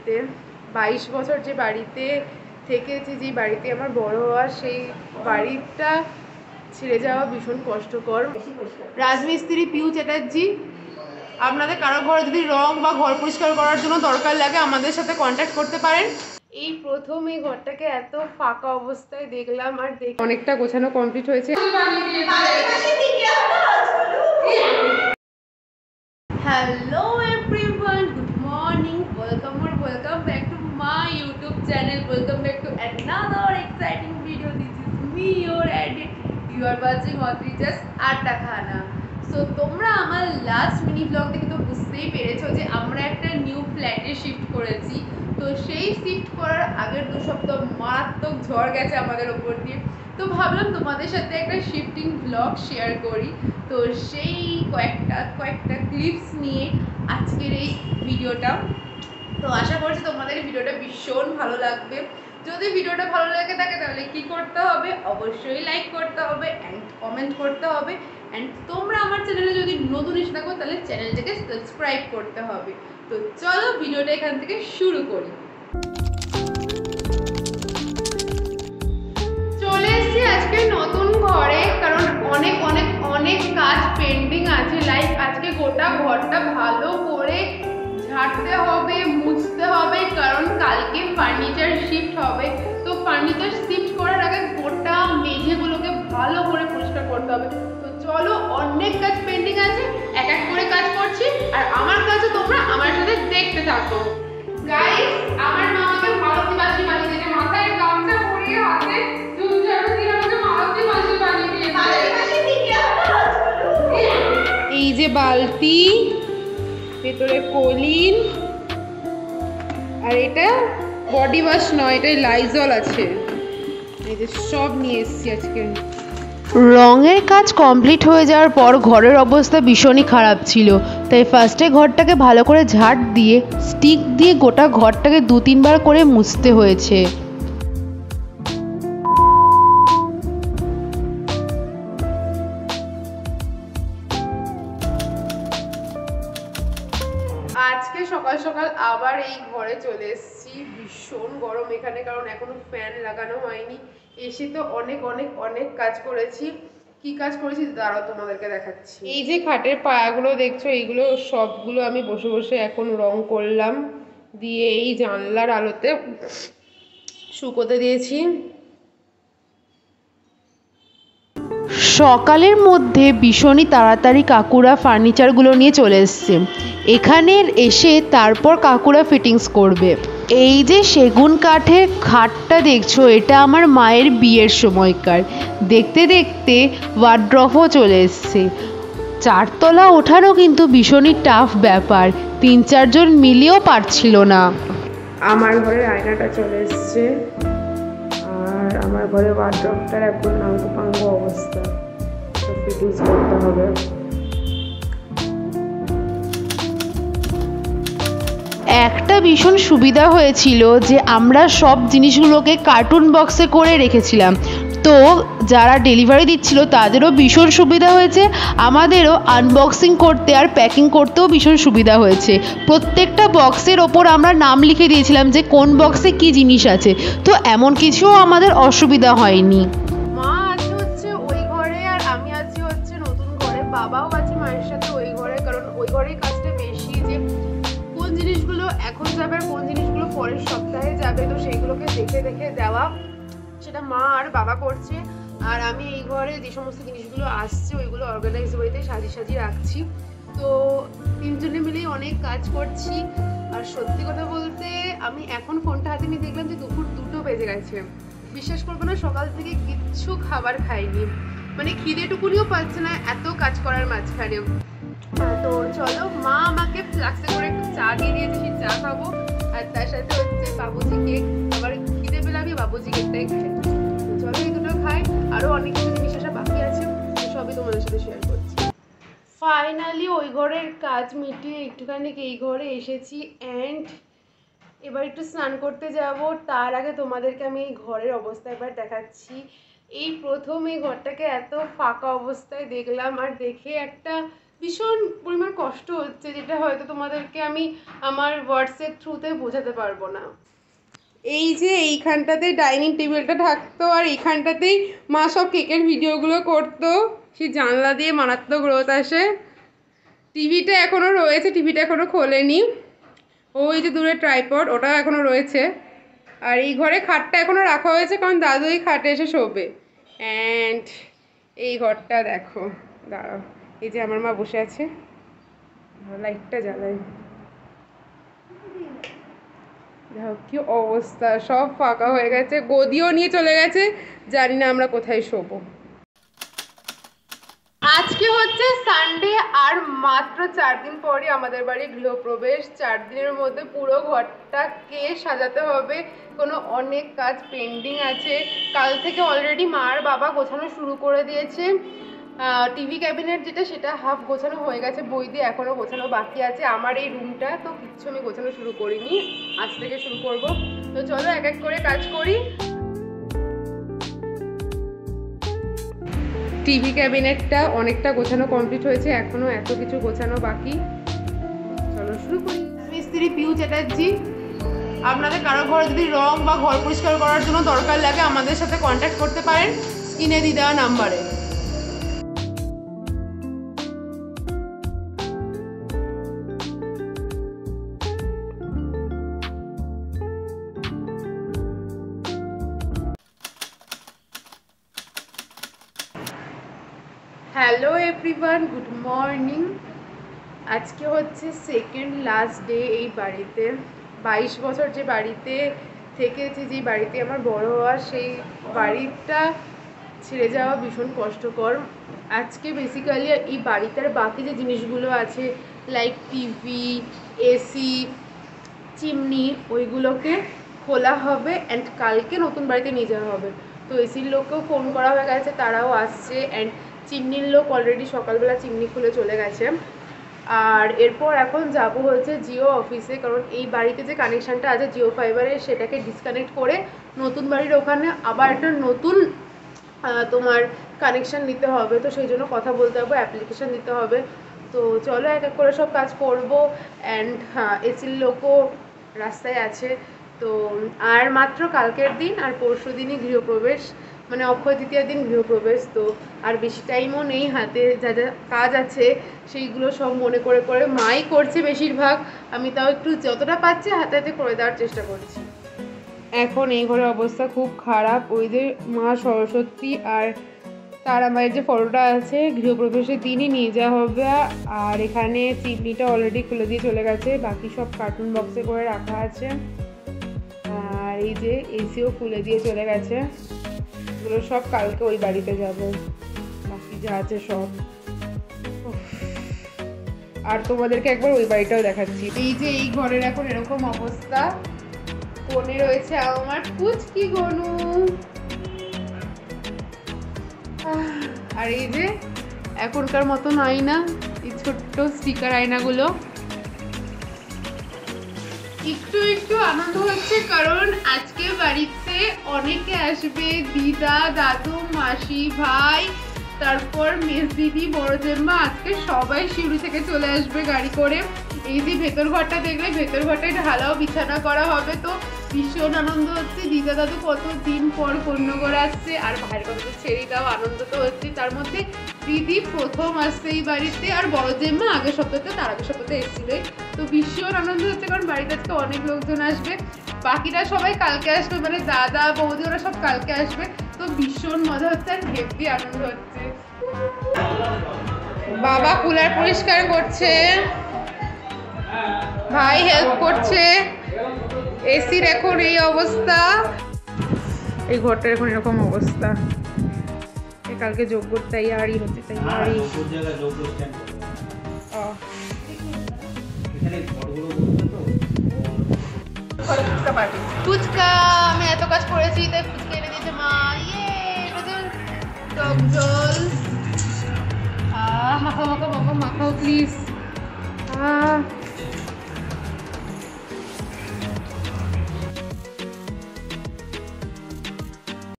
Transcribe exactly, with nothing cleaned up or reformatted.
বাড়িতে, বাইশ বছর যে বাড়িতে থেকেছি, যে বাড়িতে আমার বড় হওয়া, সেই বাড়িটা ছেড়ে যাওয়া ভীষণ কষ্টকর। রাজমিস্ত্রি পিউ চ্যাটার্জি, আপনাদের কারো ঘরে যদি রং বা ঘর পরিষ্কার করার জন্য দরকার লাগে আমাদের সাথে কন্ট্যাক্ট করতে পারেন। এই প্রথম এই ঘরটাকে এত ফাঁকা অবস্থায় দেখলাম, আর দেখে অনেকটা গোছানো কমপ্লিট হয়েছে। Hello everyone, good morning, welcome or welcome back to my YouTube channel. Welcome back to another exciting video. This is me, your edit. You are watching Audrey's Atta Khana. So তোমরা আমার last mini blog থেকে তো বুঝতেই পেরেছো যে আমরা একটা new ফ্ল্যাটে শিফট করেছি। তো সেই শিফট করার আগের দু সপ্তাহ মারাত্মক ঝড় গেছে আমাদের ওপর দিয়ে। তো ভাবলাম তোমাদের সাথে একটা শিফটিং ব্লগ শেয়ার করি। তো সেই কয়েকটা কয়েকটা ক্লিপস নিয়ে আজকের এই ভিডিওটা। তো আশা করছি তোমাদের ভিডিওটা ভীষণ ভালো লাগবে। যদি ভিডিওটা ভালো লাগে থাকে তাহলে কি করতে হবে, অবশ্যই লাইক করতে হবে অ্যান্ড কমেন্ট করতে হবে। অ্যান্ড তোমরা আমার চ্যানেলে যদি নতুন এসে থাকো তাহলে চ্যানেলটাকে সাবস্ক্রাইব করতে হবে। তো চলো ভিডিওটা এখান থেকে শুরু করি। চলে এসেছি আজকে নতুন ঘরে, কারণ অনেক অনেক অনেক কাজ পেন্ডিং আছে। লাইক আজকে গোটা ঘরটা ভালো করে ঝাড়তে হবে, মুছতে হবে, কারণ কালকে ফার্নিচার শিফট হবে। তো ফার্নিচার শিফট করার আগে গোটা মেঝেগুলোকে ভালো করে পরিষ্কার করতে হবে। তো চলো, অনেক কাজ পেন্ডিং আছে, এক এক করে কাজ করছি, আর আমার কাছে তোমরা আমার সাথে দেখতে থাকো। গাইস, আমার মা আমাকে মালতী বাসি বানিয়ে দিয়েছে, মাথায় গামছা পরিয়ে হাতে ঝুল ঝাড়ু দিয়ে আমাকে মালতী বাসি বানিয়ে দিয়েছে। এই যে বালতি, ভেতরে কলিন, আর এটা বডি ওয়াশ নয়, এটা লাইজল আছে। এই যে সব নিয়ে এসেছি আজকে। রঙের কাজ কমপ্লিট হয়ে যাওয়ার পর ঘরের অবস্থা ভীষণই খারাপ ছিল, তাই ফার্স্টে ঘরটাকে ভালো করে ঝাড় দিয়ে স্টিক দিয়ে গোটা ঘরটাকে দু তিনবার করে মুছতে হয়েছে। আজকে সকাল সকাল আবার এই ঘরে চলে এসেছি। ভীষণ গরম এখানে, কারণ এখনো ফ্যান লাগানো হয়নি। এসে তো অনেক অনেক অনেক কাজ করেছি। কি কাজ করেছি দাঁড়াও তোমাদেরকে দেখাচ্ছি। এই যে খাটের পায়াগুলো দেখছো, এইগুলো সবগুলো আমি বসে বসে এখন রং করলাম, দিয়ে এই জানলার আলোতে শুকোতে দিয়েছি। সকালের মধ্যে ভীষণই তাড়াতাড়ি কাকুরা ফার্নিচারগুলো নিয়ে চলে এসছে। এখানে এসে তারপর কাকুরা ফিটিংস করবে। এই যে সেগুন কাঠের খাটটা দেখছো, এটা আমার মায়ের বিয়ের সময়কার। দেখতে দেখতে ওয়ার্ড্রফও চলে এসছে। চারতলা ওঠারও কিন্তু ভীষণই টাফ ব্যাপার, তিন চারজন মিলিয়েও পারছিল না। আমার ঘরের আয়নাটা চলে এসছে, আর আমার ঘরে ওয়ার্ড্রপটার এখন নাঙ্গপাঙ্গ অবস্থা, তো ফিটিংস করতে হবে। একটা ভীষণ সুবিধা হয়েছিল যে আমরা সব জিনিসগুলোকে কার্টুন বক্সে করে রেখেছিলাম, তো যারা ডেলিভারি দিচ্ছিল তাদেরও ভীষণ সুবিধা হয়েছে, আমাদেরও আনবক্সিং করতে আর প্যাকিং করতেও ভীষণ সুবিধা হয়েছে। প্রত্যেকটা বক্সের ওপর আমরা নাম লিখে দিয়েছিলাম যে কোন বক্সে কী জিনিস আছে, তো এমন কিছুও আমাদের অসুবিধা হয়নি। মা আছে হচ্ছে ওই ঘরে, আর আমি আছি হচ্ছে নতুন ঘরে। বাবাও আছে মায়ের সাথে ওই ঘরে, কারণ ওই ঘরেই কাজটা বেশি, যে কোন জিনিসগুলো এখন যাবে আর কোন জিনিসগুলো পরের সপ্তাহে যাবে, তো সেইগুলোকে দেখে দেখে দেওয়া, সেটা মা আর বাবা করছে। আর আমি এই ঘরে যে সমস্ত জিনিসগুলো আসছে ওইগুলো অর্গানাইজ ওয়েতে সাজিয়ে সাজিয়ে রাখছি। তো তিনজনে মিলেই অনেক কাজ করছি। আর সত্যি কথা বলতে আমি এখন ফোনটা হাতে নিয়ে দেখলাম যে দুপুর দুটো বেজে গেছে। বিশ্বাস করবো না, সকাল থেকে কিচ্ছু খাবার খাইনি, মানে খিদেটুকুনিও পাচ্ছে না এত কাজ করার মাঝখানে। তো চলো, মা আমাকে ফ্লাক্সে করে একটু চা দিয়ে দিয়েছে, সেই চা খাবো, আর তার সাথে হচ্ছে বাবুজি কেক। আবার খিদে পেলে আমি বাবুজি কেকটাই খাই। চলো এই দুটো খাই, আরও অনেক কিছু জিনিস আসা বাকি আছে, সবই তোমাদের সাথে শেয়ার করছি। ফাইনালি ওই ঘরের কাজ মিটিয়ে একটুখানি এই ঘরে এসেছি, অ্যান্ড এবার একটু স্নান করতে যাব। তার আগে তোমাদেরকে আমি এই ঘরের অবস্থা এবার দেখাচ্ছি। এই প্রথম এই ঘরটাকে এত ফাঁকা অবস্থায় দেখলাম, আর দেখে একটা ভীষণ পরিমাণ কষ্ট হচ্ছে, যেটা হয়তো তোমাদেরকে আমি আমার হোয়াটসঅ্যাপ থ্রুতে বোঝাতে পারবো না। এই যে এইখানটাতে ডাইনিং টেবিলটা থাকতো আর এইখানটাতেই মা সব কেকের ভিডিওগুলো করতো, সেই জানলা দিয়ে মারাত্মক রোদ আসে। টিভিটা এখনও রয়েছে, টিভিটা এখনও খোলেনি। ওই যে দূরে ট্রাইপড, ওটা এখনও রয়েছে। আর এই ঘরে খাটটা এখনও রাখা হয়েছে, কারণ দাদু এই খাটে এসে শোবে। অ্যান্ড এই ঘরটা দেখো, দাঁড়াও, এই যে আমার মা বসে আছে, লাইটটা জ্বালাই, দেখো কি অবস্থা, সব ফাঁকা হয়ে গেছে, গদিও নিয়ে চলে গেছে, জানি না আমরা কোথায় শোবো। আজকে হচ্ছে সানডে আর মাত্র চার দিন পরই আমাদের বাড়ি গৃহপ্রবেশ। চার দিনের মধ্যে পুরো ঘরটাকে সাজাতে হবে, কোনো অনেক কাজ পেন্ডিং আছে। কাল থেকে অলরেডি মার বাবা গোছানো শুরু করে দিয়েছে। টিভি ক্যাবিনেট যেটা, সেটা হাফ গোছানো হয়ে গেছে, বই দিয়ে এখনও গোছানো বাকি আছে। আমার এই রুমটা তো কিচ্ছু আমি গোছানো শুরু করিনি, আজ থেকে শুরু করব। তো চলো এক এক করে কাজ করি। টিভি ক্যাবিনেটটা অনেকটা গোছানো কমপ্লিট হয়েছে, এখনো এত কিছু গোছানো বাকি। চলো শুরু করি। মিস্ত্রি পিউ চ্যাটার্জি। আপনাদের কারো ঘরে যদি রং বা ঘর পরিষ্কার করার জন্য দরকার লাগে, আমাদের সাথে কন্ট্যাক্ট করতে পারেন স্ক্রিনে দিয়ে দেওয়া নাম্বারে। Hello everyone, good morning. আজকে হচ্ছে সেকেন্ড লাস্ট ডে এই বাড়িতে। বাইশ বছর যে বাড়িতে থেকেছি, যে বাড়িতে আমার বড় হওয়া, সেই বাড়িটা ছেড়ে যাওয়া ভীষণ কষ্টকর। আজকে বেসিক্যালি এই বাড়িটার বাকি যে জিনিসগুলো আছে, লাইক টিভি, এসি, চিমনি, ওইগুলোকে খোলা হবে অ্যান্ড কালকে নতুন বাড়িতে নিয়ে যাওয়া হবে। তো এসির লোককেও ফোন করা হয়ে গেছে, তারাও আসছে। অ্যান্ড চিমনির লোক অলরেডি সকালবেলা চিমনি খুলে চলে গেছে। আর এরপর এখন যাব হচ্ছে জিও অফিসে, কারণ এই বাড়িতে যে কানেকশানটা আছে জিও ফাইবারের, সেটাকে ডিসকানেক্ট করে নতুন বাড়ির ওখানে আবার একটা নতুন তোমার কানেকশান নিতে হবে। তো সেই জন্য কথা বলতে হবে, অ্যাপ্লিকেশান দিতে হবে। তো চলো এক এক করে সব কাজ করবো। অ্যান্ড হ্যাঁ, এসির লোকও রাস্তায় আছে। তো আর মাত্র কালকের দিন আর পরশু দিনই গৃহপ্রবেশ, মানে অক্ষয় তৃতীয়ার দিন গৃহপ্রবেশ। তো আর বেশি টাইমও নেই হাতে, যা যা কাজ আছে সেইগুলো সব মনে করে করে মাই করছে বেশিরভাগ। আমি তাও একটু যতটা পাচ্ছি হাতে হাতে করে দেওয়ার চেষ্টা করছি। এখন এই ঘরের অবস্থা খুব খারাপ। ওই যে মা সরস্বতী আর তারা মায়ের যে ফটোটা আছে, গৃহপ্রবেশের দিনই নিয়ে যাওয়া হবে। আর এখানে চিমনিটা অলরেডি খুলে দিয়ে চলে গেছে, বাকি সব কার্টুন বক্সে করে রাখা আছে। আর এই যে এসিও খুলে দিয়ে চলে গেছে, এগুলো সব কালকে ওই বাড়িতে যাব, বাকি যা আছে সব। আর তোমাদেরকে একবার ওই বাড়িটাও দেখাচ্ছি। এই যে এই ঘরের এখন এরকম অবস্থা, কোণে রয়েছে আমার পুচকি গনু। আর এই যে এখনকার মতন আয়না, এই ছোট্ট স্টিকার আয়নাগুলো। একটু একটু আনন্দ হচ্ছে, কারণ আজকে বাড়িতে অনেকে আসবে, দিদা, দাদু, মাসি, ভাই, তারপর মেজ দিদি, বড় জেম্মা, আজকে সবাই শিউরি থেকে চলে আসবে গাড়ি করে। এই যে ভেতর ঘরটা দেখলে, ভেতর ঘরটায় ঢালাও বিছানা করা হবে। তো ভীষণ আনন্দ হচ্ছে, দিদা দাদু কত দিন পর কন্যাগড় আসছে, আর ভাইয়ের কথা তো ছেড়েই দাও, আনন্দ তো হচ্ছে। তার মধ্যে দিদি প্রথম আসছে এই বাড়িতে, আর বড় জেম্মা আগের সপ্তাহে, তার আগের সপ্তাহে এসেছিলেই। তো ভীষণ আনন্দ হচ্ছে, কারণ বাড়িতে আজকে অনেক লোকজন আসবে। বাকিরা সবাই কালকে আসবে, মানে দাদা বৌদি ওরা সব কালকে আসবে। তো ভীষণ মজা হচ্ছে আর হেভি আনন্দ হচ্ছে। বাবা কুলার পরিষ্কার করছে, ভাই হেল্প করছে। এসির এখন এই অবস্থা, এই ঘরটার এখন এরকম অবস্থা। কালকে যোগ্য তৈরি হচ্ছে, তৈরি ফুচকা। আমি এত কাজ করেছি, তাই ফুচকা এনে দিয়েছে মা। ইয়ে টক জল, মাখাও মাখাও মাখাও মাখাও প্লিজ। আহ